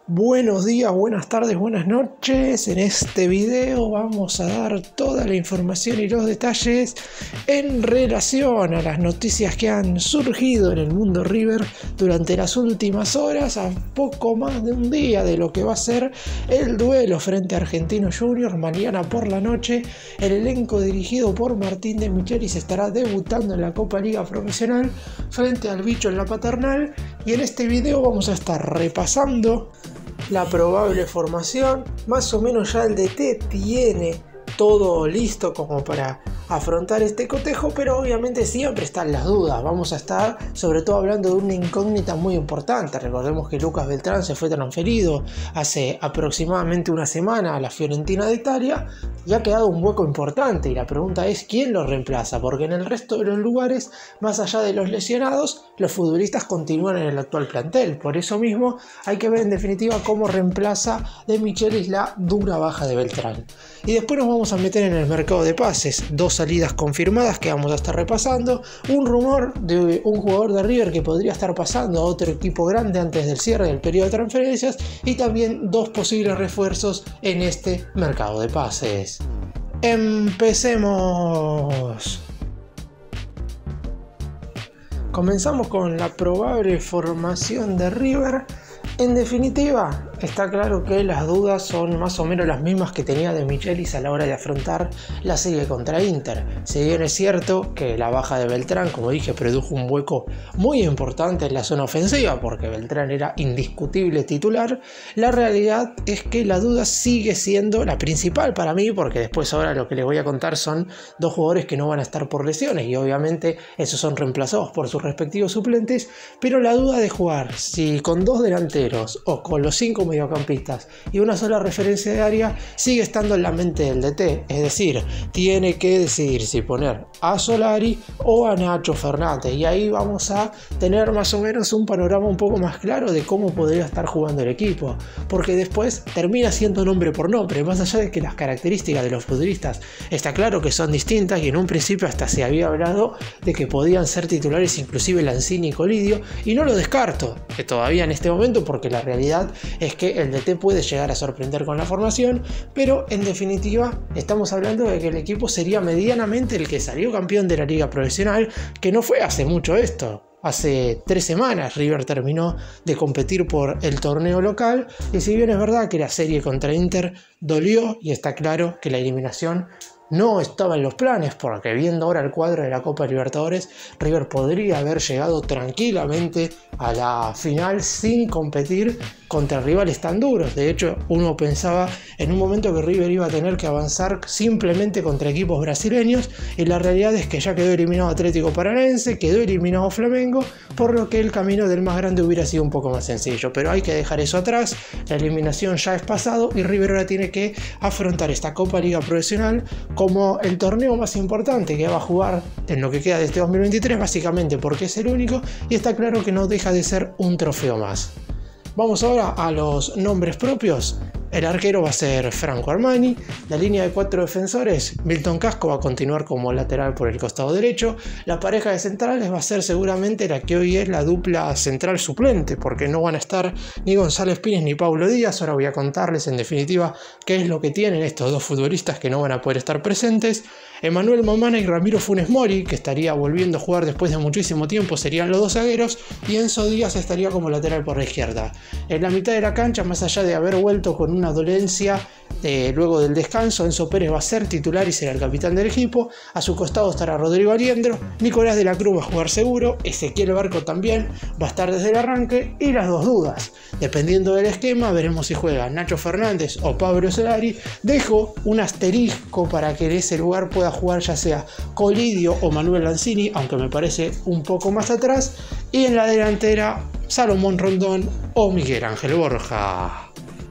Buenos días, buenas tardes, buenas noches. En este video vamos a dar toda la información y los detalles en relación a las noticias que han surgido en el mundo River durante las últimas horas, a poco más de un día de lo que va a ser el duelo frente a Argentinos Juniors. Mañana por la noche el elenco dirigido por Martín de Michelis estará debutando en la Copa Liga Profesional frente al Bicho en la Paternal, y en este video vamos a estar repasando la probable formación. Más o menos ya el DT tiene todo listo como para afrontar este cotejo, pero obviamente siempre están las dudas. Vamos a estar sobre todo hablando de una incógnita muy importante. Recordemos que Lucas Beltrán se fue transferido hace aproximadamente una semana a la Fiorentina de Italia y ha quedado un hueco importante, y la pregunta es ¿quién lo reemplaza? Porque en el resto de los lugares, más allá de los lesionados, los futbolistas continúan en el actual plantel. Por eso mismo hay que ver en definitiva cómo reemplaza de Michelis la dura baja de Beltrán. Y después nos vamos a meter en el mercado de pases. Dos salidas confirmadas que vamos a estar repasando. Un rumor de un jugador de River que podría estar pasando a otro equipo grande antes del cierre del periodo de transferencias. Y también dos posibles refuerzos en este mercado de pases. Empecemos. Comenzamos con la probable formación de River. En definitiva, está claro que las dudas son más o menos las mismas que tenía de Michelis a la hora de afrontar la serie contra Inter. Si bien es cierto que la baja de Beltrán, como dije, produjo un hueco muy importante en la zona ofensiva, porque Beltrán era indiscutible titular, la realidad es que la duda sigue siendo la principal para mí, porque después ahora lo que les voy a contar son dos jugadores que no van a estar por lesiones, y obviamente esos son reemplazados por sus respectivos suplentes, pero la duda de jugar si con dos delanteros o con los 5 mediocampistas y una sola referencia de área sigue estando en la mente del DT. Es decir, tiene que decidir si poner a Solari o a Nacho Fernández, y ahí vamos a tener más o menos un panorama un poco más claro de cómo podría estar jugando el equipo, porque después termina siendo nombre por nombre, más allá de que las características de los futbolistas está claro que son distintas, y en un principio hasta se había hablado de que podían ser titulares inclusive Lanzini y Colidio, y no lo descarto que todavía en este momento, porque la realidad es que el DT puede llegar a sorprender con la formación, pero en definitiva estamos hablando de que el equipo sería medianamente el que salió campeón de la Liga Profesional, que no fue hace mucho esto. Hace 3 semanas River terminó de competir por el torneo local, y si bien es verdad que la serie contra Inter dolió, y está claro que la eliminación no estaba en los planes, porque viendo ahora el cuadro de la Copa Libertadores, River podría haber llegado tranquilamente a la final sin competir contra rivales tan duros. De hecho, uno pensaba en un momento que River iba a tener que avanzar simplemente contra equipos brasileños, y la realidad es que ya quedó eliminado Atlético Paranaense, quedó eliminado Flamengo, por lo que el camino del más grande hubiera sido un poco más sencillo. Pero hay que dejar eso atrás, la eliminación ya es pasado, y River ahora tiene que afrontar esta Copa Liga Profesional como el torneo más importante que va a jugar en lo que queda de este 2023, básicamente porque es el único, y está claro que no deja de ser un trofeo más. Vamos ahora a los nombres propios. El arquero va a ser Franco Armani. La línea de 4 defensores, Milton Casco va a continuar como lateral por el costado derecho. La pareja de centrales va a ser seguramente la que hoy es la dupla central suplente, porque no van a estar ni González Pires ni Paulo Díaz. Ahora voy a contarles en definitiva qué es lo que tienen estos dos futbolistas que no van a poder estar presentes. Emanuel Mamana y Ramiro Funes Mori, que estaría volviendo a jugar después de muchísimo tiempo, serían los dos zagueros, y Enzo Díaz estaría como lateral por la izquierda. En la mitad de la cancha, más allá de haber vuelto con una dolencia luego del descanso, Enzo Pérez va a ser titular y será el capitán del equipo. A su costado estará Rodrigo Aliendro, Nicolás de la Cruz va a jugar seguro, Ezequiel Barco también va a estar desde el arranque, y las dos dudas, dependiendo del esquema, veremos si juega Nacho Fernández o Pablo Solari. Dejo un asterisco para que en ese lugar pueda jugar ya sea Colidio o Manuel Lanzini, aunque me parece un poco más atrás, y en la delantera Salomón Rondón o Miguel Ángel Borja.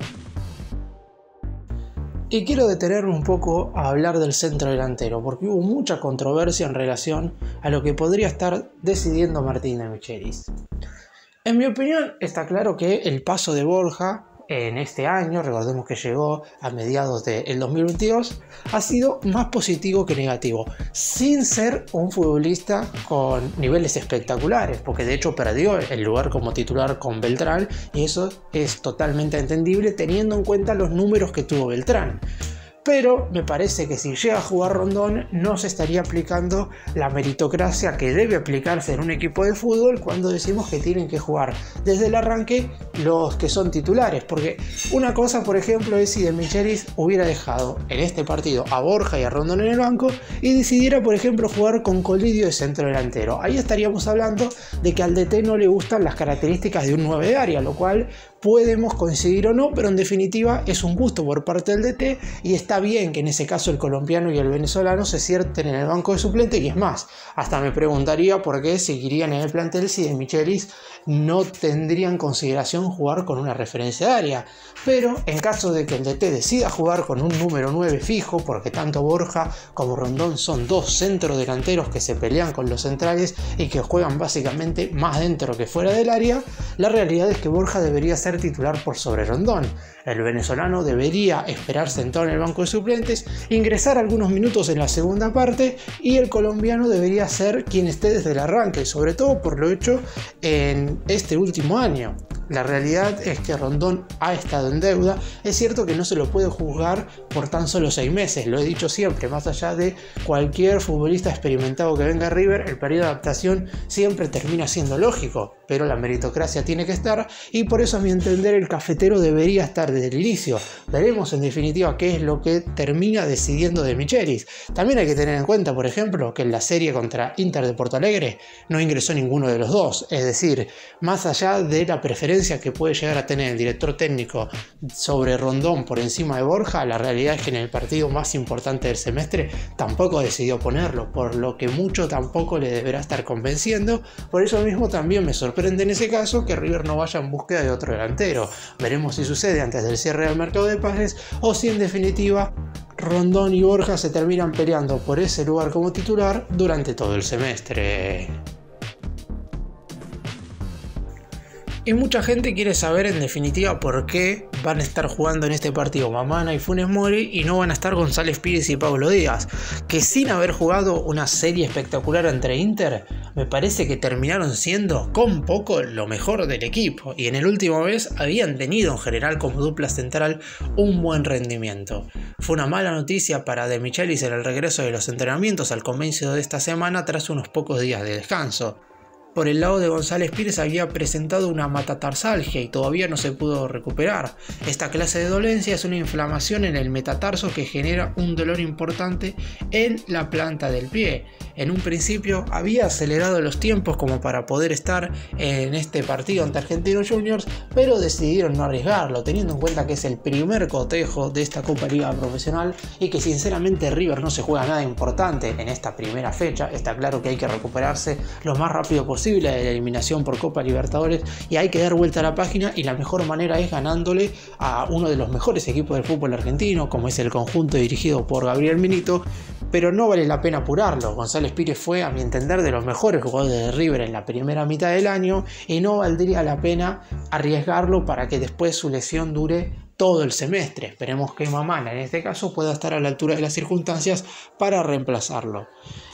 Y quiero detenerme un poco a hablar del centro delantero, porque hubo mucha controversia en relación a lo que podría estar decidiendo Martín de Michelis. En mi opinión, está claro que el paso de Borja en este año, recordemos que llegó a mediados del 2022, ha sido más positivo que negativo, sin ser un futbolista con niveles espectaculares, porque de hecho perdió el lugar como titular con Beltrán, y eso es totalmente entendible teniendo en cuenta los números que tuvo Beltrán. Pero me parece que si llega a jugar Rondón no se estaría aplicando la meritocracia que debe aplicarse en un equipo de fútbol cuando decimos que tienen que jugar desde el arranque los que son titulares. Porque una cosa, por ejemplo, es si De Michelis hubiera dejado en este partido a Borja y a Rondón en el banco y decidiera, por ejemplo, jugar con Colidio de centro delantero. Ahí estaríamos hablando de que al DT no le gustan las características de un 9 de área, lo cual podemos coincidir o no, pero en definitiva es un gusto por parte del DT y está bien que en ese caso el colombiano y el venezolano se sienten en el banco de suplente, y es más, hasta me preguntaría por qué seguirían en el plantel si De Michelis no tendría en consideración jugar con una referencia de área. Pero en caso de que el DT decida jugar con un número 9 fijo, porque tanto Borja como Rondón son dos centros delanteros que se pelean con los centrales y que juegan básicamente más dentro que fuera del área, la realidad es que Borja debería ser titular por sobre Rondón. El venezolano debería esperar sentado en el banco de suplentes, ingresar algunos minutos en la segunda parte, y el colombiano debería ser quien esté desde el arranque, sobre todo por lo hecho en este último año. La realidad es que Rondón ha estado en deuda. Es cierto que no se lo puede juzgar por tan solo 6 meses, lo he dicho siempre, más allá de cualquier futbolista experimentado que venga a River, el periodo de adaptación siempre termina siendo lógico, pero la meritocracia tiene que estar, y por eso a mi entender el cafetero debería estar desde el inicio. Veremos en definitiva qué es lo que termina decidiendo De Michelis. También hay que tener en cuenta, por ejemplo, que en la serie contra Inter de Porto Alegre no ingresó ninguno de los dos, es decir, más allá de la preferencia que puede llegar a tener el director técnico sobre Rondón por encima de Borja, la realidad es que en el partido más importante del semestre tampoco decidió ponerlo, por lo que mucho tampoco le deberá estar convenciendo. Por eso mismo también me sorprende en ese caso que River no vaya en búsqueda de otro delantero. Veremos si sucede antes del cierre del mercado de pases o si en definitiva Rondón y Borja se terminan peleando por ese lugar como titular durante todo el semestre. Y mucha gente quiere saber en definitiva por qué van a estar jugando en este partido Mamana y Funes Mori y no van a estar González Pires y Pablo Díaz, que sin haber jugado una serie espectacular entre Inter, me parece que terminaron siendo con poco lo mejor del equipo, y en el último mes habían tenido en general como dupla central un buen rendimiento. Fue una mala noticia para De Michelis en el regreso de los entrenamientos al comienzo de esta semana tras unos pocos días de descanso. Por el lado de González Pires había presentado una metatarsalgia y todavía no se pudo recuperar. Esta clase de dolencia es una inflamación en el metatarso que genera un dolor importante en la planta del pie. En un principio había acelerado los tiempos como para poder estar en este partido ante Argentinos Juniors, pero decidieron no arriesgarlo, teniendo en cuenta que es el primer cotejo de esta Copa Liga Profesional y que sinceramente River no se juega nada importante en esta primera fecha. Está claro que hay que recuperarse lo más rápido posible de la eliminación por Copa Libertadores y hay que dar vuelta a la página, y la mejor manera es ganándole a uno de los mejores equipos del fútbol argentino, como es el conjunto dirigido por Gabriel Milito. Pero no vale la pena apurarlo. González Pires fue, a mi entender, de los mejores jugadores de River en la primera mitad del año, y no valdría la pena arriesgarlo para que después su lesión dure todo el semestre. Esperemos que Mamana en este caso pueda estar a la altura de las circunstancias para reemplazarlo.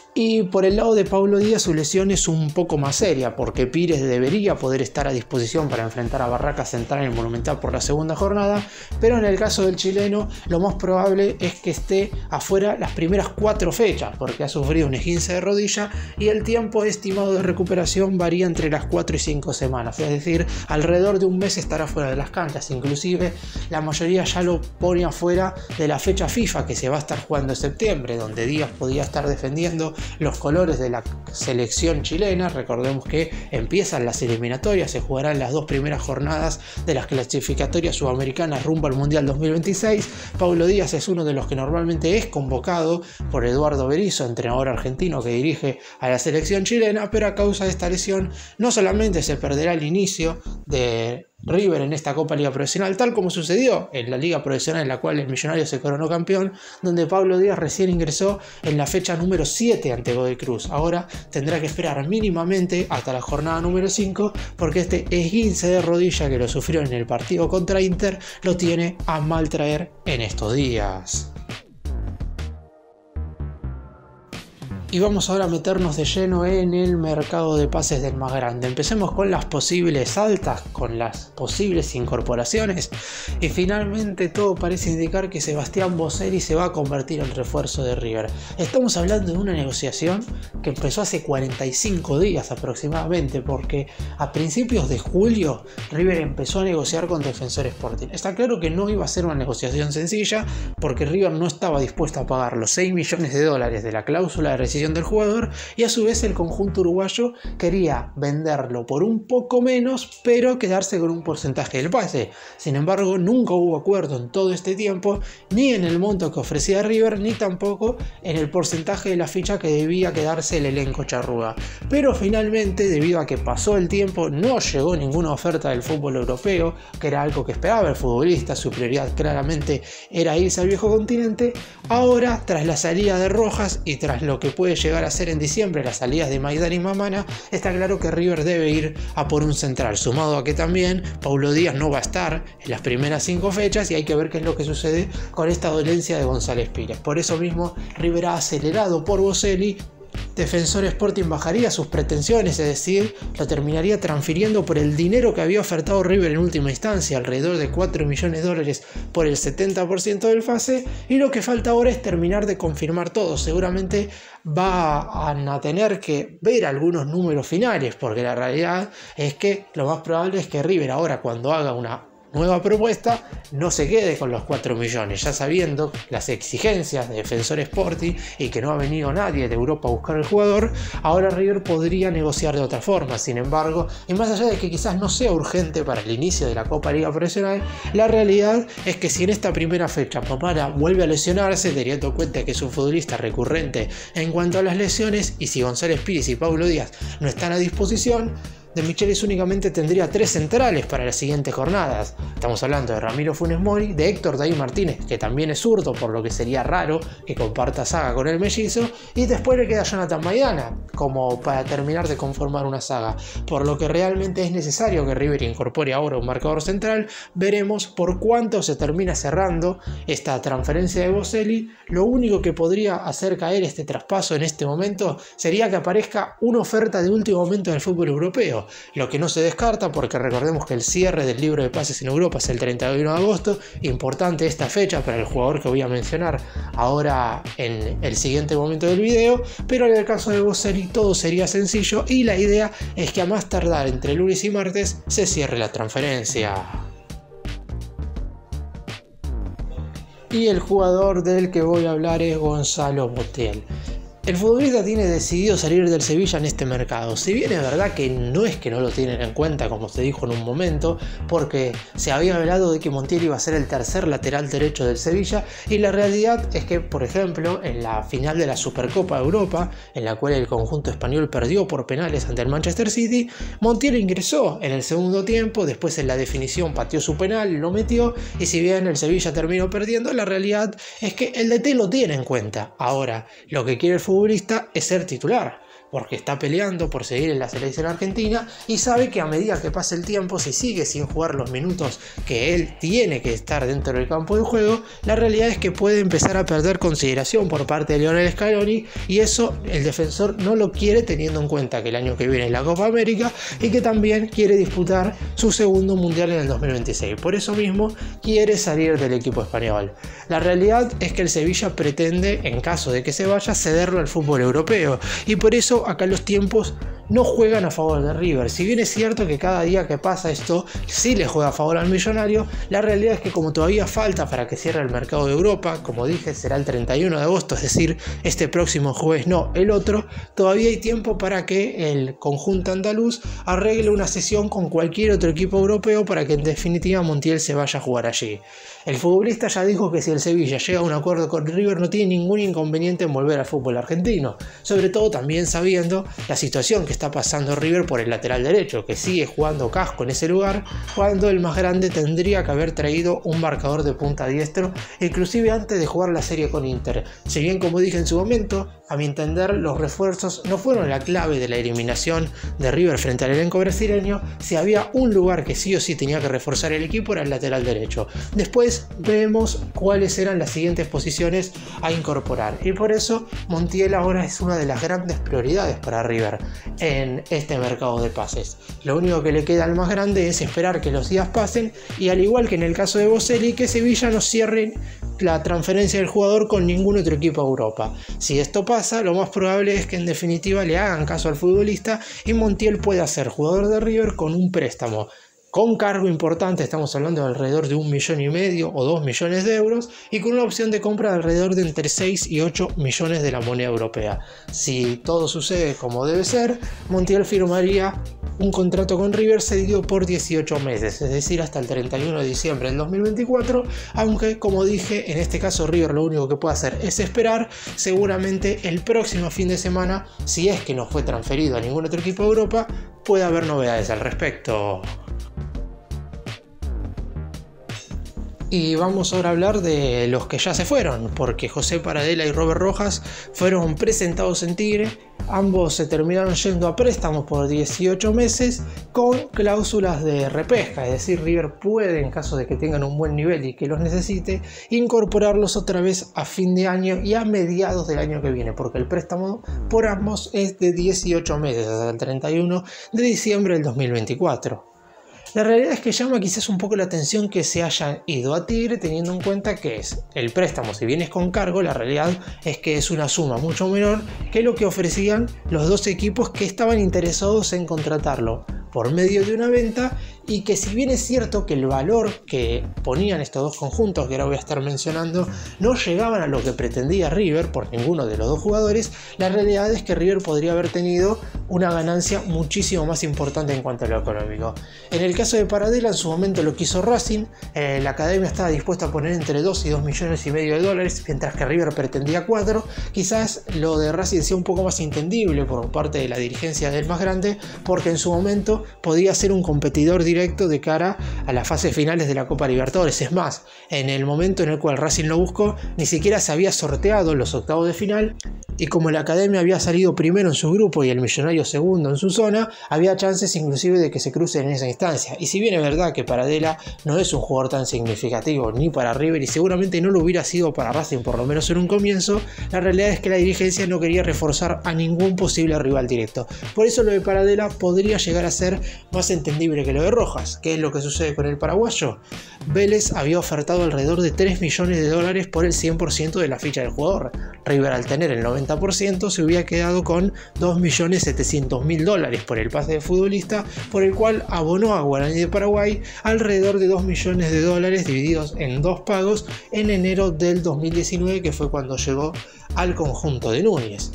Y por el lado de Pablo Díaz su lesión es un poco más seria, porque Pires debería poder estar a disposición para enfrentar a Barracas Central en el Monumental por la segunda jornada, pero en el caso del chileno lo más probable es que esté afuera las primeras 4 fechas, porque ha sufrido un esguince de rodilla y el tiempo estimado de recuperación varía entre las 4 y 5 semanas, es decir, alrededor de un mes estará fuera de las canchas. Inclusive la mayoría ya lo pone afuera de la fecha FIFA que se va a estar jugando en septiembre, donde Díaz podía estar defendiendo los colores de la selección chilena. Recordemos que empiezan las eliminatorias, se jugarán las 2 primeras jornadas de las clasificatorias sudamericanas rumbo al Mundial 2026. Pablo Díaz es uno de los que normalmente es convocado por Eduardo Berizzo, entrenador argentino que dirige a la selección chilena, pero a causa de esta lesión no solamente se perderá el inicio de River en esta Copa Liga Profesional, tal como sucedió en la Liga Profesional en la cual el Millonario se coronó campeón, donde Pablo Díaz recién ingresó en la fecha número 7 ante Godoy Cruz. Ahora tendrá que esperar mínimamente hasta la jornada número 5 porque este esguince de rodilla que lo sufrió en el partido contra Inter lo tiene a mal traer en estos días. Y vamos ahora a meternos de lleno en el mercado de pases del más grande. Empecemos con las posibles altas, con las posibles incorporaciones. Y finalmente todo parece indicar que Sebastián Boselli se va a convertir en refuerzo de River. Estamos hablando de una negociación que empezó hace 45 días aproximadamente, porque a principios de julio River empezó a negociar con Defensor Sporting. Está claro que no iba a ser una negociación sencilla, porque River no estaba dispuesto a pagar los 6 millones de dólares de la cláusula de rescisión del jugador, y a su vez el conjunto uruguayo quería venderlo por un poco menos pero quedarse con un porcentaje del pase. Sin embargo, nunca hubo acuerdo en todo este tiempo, ni en el monto que ofrecía River, ni tampoco en el porcentaje de la ficha que debía quedarse el elenco charrúa. Pero finalmente, debido a que pasó el tiempo, no llegó ninguna oferta del fútbol europeo, que era algo que esperaba el futbolista. Su prioridad claramente era irse al viejo continente. Ahora, tras la salida de Rojas y tras lo que puede llegar a ser en diciembre las salidas de Maidana y Mamana, está claro que River debe ir a por un central, sumado a que también Paulo Díaz no va a estar en las primeras 5 fechas y hay que ver qué es lo que sucede con esta dolencia de González Pires. Por eso mismo River ha acelerado por Boselli. Defensor Sporting bajaría sus pretensiones, es decir, lo terminaría transfiriendo por el dinero que había ofertado River en última instancia, alrededor de 4 millones de dólares por el 70% del pase, y lo que falta ahora es terminar de confirmar todo. Seguramente van a tener que ver algunos números finales, porque la realidad es que lo más probable es que River ahora, cuando haga una nueva propuesta, no se quede con los 4 millones, ya sabiendo las exigencias de Defensor Sporting y que no ha venido nadie de Europa a buscar el jugador. Ahora River podría negociar de otra forma. Sin embargo, y más allá de que quizás no sea urgente para el inicio de la Copa Liga Profesional, la realidad es que si en esta primera fecha Mamana vuelve a lesionarse, teniendo en cuenta que es un futbolista recurrente en cuanto a las lesiones, y si González Pires y Paulo Díaz no están a disposición, De Michelis únicamente tendría 3 centrales para las siguientes jornadas. Estamos hablando de Ramiro Funes Mori, de Héctor David Martínez, que también es zurdo, por lo que sería raro que comparta saga con el mellizo, y después le queda Jonathan Maidana como para terminar de conformar una saga, por lo que realmente es necesario que River incorpore ahora un marcador central. Veremos por cuánto se termina cerrando esta transferencia de Boselli. Lo único que podría hacer caer este traspaso en este momento sería que aparezca una oferta de último momento en el fútbol europeo, lo que no se descarta, porque recordemos que el cierre del libro de pases en Europa es el 31 de agosto, importante esta fecha para el jugador que voy a mencionar ahora en el siguiente momento del video, pero en el caso de Boselli todo sería sencillo y la idea es que a más tardar entre lunes y martes se cierre la transferencia. Y el jugador del que voy a hablar es Gonzalo Montiel. El futbolista tiene decidido salir del Sevilla en este mercado. Si bien es verdad que no es que no lo tienen en cuenta, como se dijo en un momento, porque se había hablado de que Montiel iba a ser el tercer lateral derecho del Sevilla, y la realidad es que, por ejemplo, en la final de la Supercopa de Europa, en la cual el conjunto español perdió por penales ante el Manchester City, Montiel ingresó en el segundo tiempo, después en la definición pateó su penal, lo metió, y si bien el Sevilla terminó perdiendo, la realidad es que el DT lo tiene en cuenta. Ahora, lo que quiere el futbolista es ser titular, porque está peleando por seguir en la selección argentina y sabe que a medida que pase el tiempo, si sigue sin jugar los minutos que él tiene que estar dentro del campo de juego, la realidad es que puede empezar a perder consideración por parte de Lionel Scaloni, y eso el defensor no lo quiere, teniendo en cuenta que el año que viene es la Copa América y que también quiere disputar su segundo mundial en el 2026. Por eso mismo quiere salir del equipo español. La realidad es que el Sevilla pretende, en caso de que se vaya, cederlo al fútbol europeo, y por eso acá los tiempos no juegan a favor de River. Si bien es cierto que cada día que pasa esto sí le juega a favor al millonario, la realidad es que como todavía falta para que cierre el mercado de Europa, como dije será el 31 de agosto, es decir, este próximo jueves no, el otro, todavía hay tiempo para que el conjunto andaluz arregle una sesión con cualquier otro equipo europeo para que en definitiva Montiel se vaya a jugar allí. El futbolista ya dijo que si el Sevilla llega a un acuerdo con River no tiene ningún inconveniente en volver al fútbol argentino, sobre todo también sabiendo la situación que está pasando River por el lateral derecho, que sigue jugando Casco en ese lugar, cuando el más grande tendría que haber traído un marcador de punta diestro, inclusive antes de jugar la serie con Inter. Si bien, como dije en su momento, a mi entender los refuerzos no fueron la clave de la eliminación de River frente al elenco brasileño, si había un lugar que sí o sí tenía que reforzar el equipo era el lateral derecho. Después vemos cuáles eran las siguientes posiciones a incorporar, y por eso Montiel ahora es una de las grandes prioridades para River en este mercado de pases. Lo único que le queda al más grande es esperar que los días pasen y, al igual que en el caso de Boselli, que Sevilla no cierre la transferencia del jugador con ningún otro equipo de Europa. Si esto pasa, lo más probable es que en definitiva le hagan caso al futbolista y Montiel pueda ser jugador de River con un préstamo con cargo importante, estamos hablando de alrededor de 1,5 millones o 2 millones de euros, y con una opción de compra de alrededor de entre 6 y 8 millones de la moneda europea. Si todo sucede como debe ser, Montiel firmaría un contrato con River cedido por 18 meses, es decir, hasta el 31 de diciembre del 2024, aunque, como dije, en este caso River lo único que puede hacer es esperar. Seguramente el próximo fin de semana, si es que no fue transferido a ningún otro equipo de Europa, puede haber novedades al respecto. Y vamos ahora a hablar de los que ya se fueron, porque José Paradela y Robert Rojas fueron presentados en Tigre. Ambos se terminaron yendo a préstamos por 18 meses con cláusulas de repesca, es decir, River puede, en caso de que tengan un buen nivel y que los necesite, incorporarlos otra vez a fin de año y a mediados del año que viene, porque el préstamo por ambos es de 18 meses hasta el 31 de diciembre del 2024. La realidad es que llama quizás un poco la atención que se hayan ido a Tigre, teniendo en cuenta que es el préstamo, si bien es con cargo, la realidad es que es una suma mucho menor que lo que ofrecían los dos equipos que estaban interesados en contratarlo por medio de una venta, y que, si bien es cierto que el valor que ponían estos dos conjuntos, que ahora voy a estar mencionando, no llegaban a lo que pretendía River por ninguno de los dos jugadores, la realidad es que River podría haber tenido una ganancia muchísimo más importante en cuanto a lo económico. En el caso de Paradela, en su momento lo quiso Racing, la academia estaba dispuesta a poner entre 2 y 2 millones y medio de dólares, mientras que River pretendía 4. Quizás lo de Racing sea un poco más entendible por parte de la dirigencia del más grande, porque en su momento podía ser un competidor directo de cara a las fases finales de la Copa Libertadores. Es más, en el momento en el cual Racing lo buscó, ni siquiera se había sorteado los octavos de final, y como la academia había salido primero en su grupo y el Millonario segundo en su zona, había chances inclusive de que se crucen en esa instancia. Y si bien es verdad que Paradela no es un jugador tan significativo ni para River, y seguramente no lo hubiera sido para Racing, por lo menos en un comienzo, la realidad es que la dirigencia no quería reforzar a ningún posible rival directo. Por eso lo de Paradela podría llegar a ser más entendible que lo de Rojas. ¿Qué es lo que sucede con el paraguayo? Vélez había ofertado alrededor de 3 millones de dólares por el 100% de la ficha del jugador. River, al tener el 90%, se hubiera quedado con 2.700.000 dólares por el pase de futbolista, por el cual abonó a Guaraní de Paraguay alrededor de 2 millones de dólares divididos en 2 pagos en enero del 2019, que fue cuando llegó al conjunto de Núñez.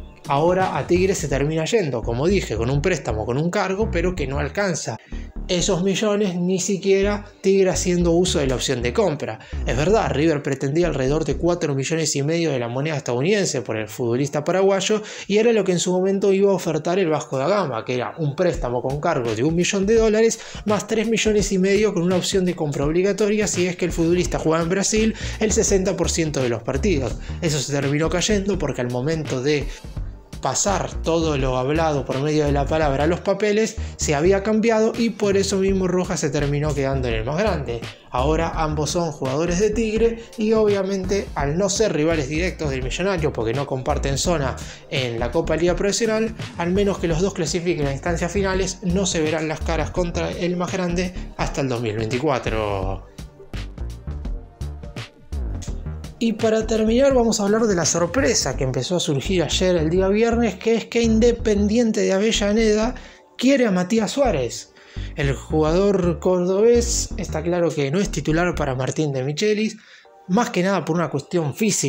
Ahora a Tigre se termina yendo, como dije, con un préstamo, con un cargo, pero que no alcanza esos millones, ni siquiera Tigre haciendo uso de la opción de compra. Es verdad, River pretendía alrededor de 4 millones y medio de la moneda estadounidense por el futbolista paraguayo, y era lo que en su momento iba a ofertar el Vasco da Gama, que era un préstamo con cargo de 1 millón de dólares más 3 millones y medio con una opción de compra obligatoria si es que el futbolista juega en Brasil el 60% de los partidos. Eso se terminó cayendo porque al momento de pasar todo lo hablado por medio de la palabra a los papeles se había cambiado, y por eso mismo Rojas se terminó quedando en el más grande. Ahora ambos son jugadores de Tigre y obviamente, al no ser rivales directos del Millonario porque no comparten zona en la Copa Liga Profesional, al menos que los dos clasifiquen a instancias finales, no se verán las caras contra el más grande hasta el 2024. Y para terminar vamos a hablar de la sorpresa que empezó a surgir ayer, el día viernes, que es que Independiente de Avellaneda quiere a Matías Suárez. El jugador cordobés está claro que no es titular para Martín de Michelis, más que nada por una cuestión física.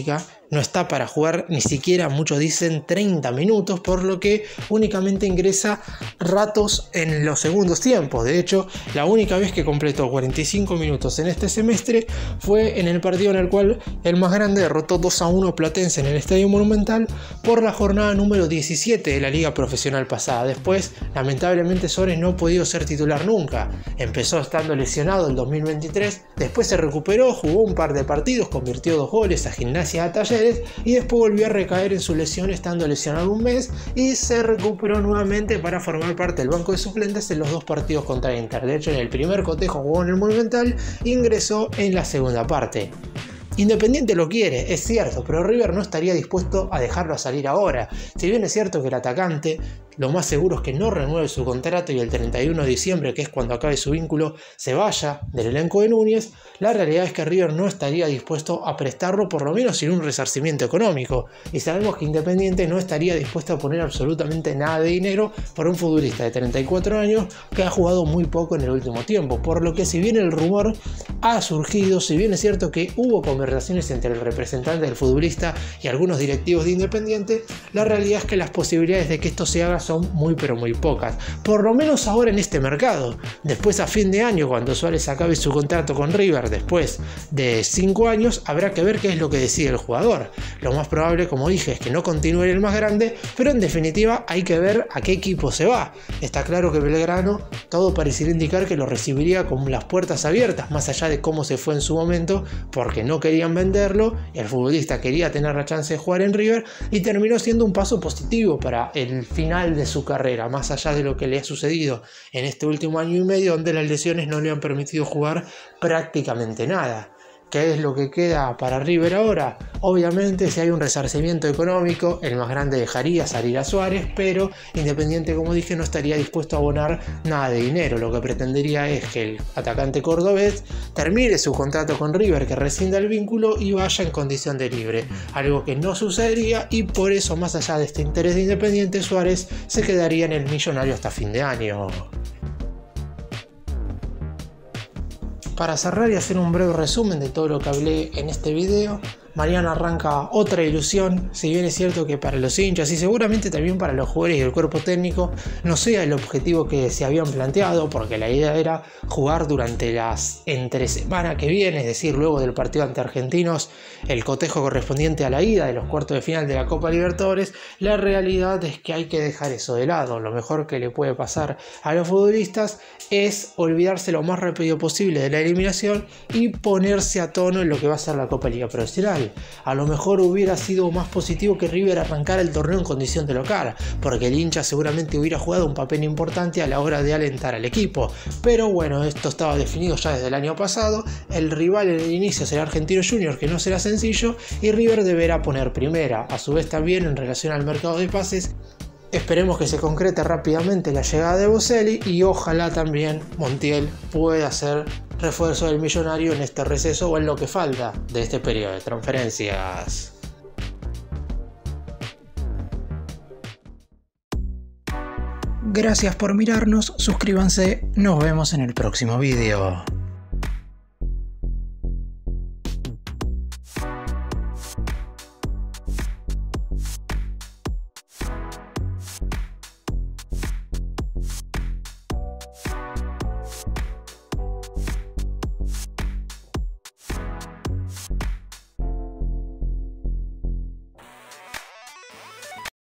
no está para jugar ni siquiera, muchos dicen, 30 minutos, por lo que únicamente ingresa ratos en los segundos tiempos. De hecho, la única vez que completó 45 minutos en este semestre fue en el partido en el cual el más grande derrotó 2-1 a Platense en el Estadio Monumental por la jornada número 17 de la Liga Profesional pasada. Después, lamentablemente, Suárez no ha podido ser titular nunca. Empezó estando lesionado el 2023, después se recuperó, jugó un par de partidos, convirtió 2 goles a Gimnasia de Talleres y después volvió a recaer en su lesión estando lesionado un mes y se recuperó nuevamente para formar parte del banco de suplentes en los 2 partidos contra Inter. De hecho, en el primer cotejo jugó en el Monumental, ingresó en la segunda parte. Independiente lo quiere, es cierto, pero River no estaría dispuesto a dejarlo a salir ahora. Si bien es cierto que el atacante, lo más seguro es que no renueve su contrato y el 31 de diciembre, que es cuando acabe su vínculo, se vaya del elenco de Núñez, la realidad es que River no estaría dispuesto a prestarlo, por lo menos sin un resarcimiento económico. Y sabemos que Independiente no estaría dispuesto a poner absolutamente nada de dinero por un futbolista de 34 años que ha jugado muy poco en el último tiempo. Por lo que, si bien el rumor ha surgido, si bien es cierto que hubo conversaciones entre el representante del futbolista y algunos directivos de Independiente, la realidad es que las posibilidades de que esto se haga son muy pero muy pocas, por lo menos ahora en este mercado. Después, a fin de año, cuando Suárez acabe su contrato con River después de 5 años, habrá que ver qué es lo que decide el jugador. Lo más probable, como dije, es que no continúe en el más grande, pero en definitiva hay que ver a qué equipo se va. Está claro que Belgrano, todo pareciera indicar que lo recibiría con las puertas abiertas, más allá de cómo se fue en su momento, porque no querían venderlo, el futbolista quería tener la chance de jugar en River y terminó siendo un paso positivo para el final de su carrera, más allá de lo que le ha sucedido en este último año y medio, donde las lesiones no le han permitido jugar prácticamente nada. ¿Qué es lo que queda para River ahora? Obviamente, si hay un resarcimiento económico, el más grande dejaría salir a Suárez, pero Independiente, como dije, no estaría dispuesto a abonar nada de dinero. Lo que pretendería es que el atacante cordobés termine su contrato con River, que rescinda el vínculo y vaya en condición de libre, algo que no sucedería, y por eso, más allá de este interés de Independiente, Suárez se quedaría en el Millonario hasta fin de año. Para cerrar y hacer un breve resumen de todo lo que hablé en este video, mañana arranca otra ilusión. Si bien es cierto que para los hinchas y seguramente también para los jugadores y el cuerpo técnico no sea el objetivo que se habían planteado, porque la idea era jugar durante las entre semana que viene, es decir, luego del partido ante Argentinos, el cotejo correspondiente a la ida de los cuartos de final de la Copa Libertadores. La realidad es que hay que dejar eso de lado. Lo mejor que le puede pasar a los futbolistas es olvidarse lo más rápido posible de la eliminación y ponerse a tono en lo que va a ser la Copa Liga Profesional. A lo mejor hubiera sido más positivo que River arrancara el torneo en condición de local, porque el hincha seguramente hubiera jugado un papel importante a la hora de alentar al equipo. Pero bueno, esto estaba definido ya desde el año pasado. El rival en el inicio será Argentinos Juniors, que no será sencillo, y River deberá poner primera. A su vez, también en relación al mercado de pases, esperemos que se concrete rápidamente la llegada de Boselli y ojalá también Montiel pueda ser refuerzo del Millonario en este receso o en lo que falta de este periodo de transferencias. Gracias por mirarnos, suscríbanse, nos vemos en el próximo video.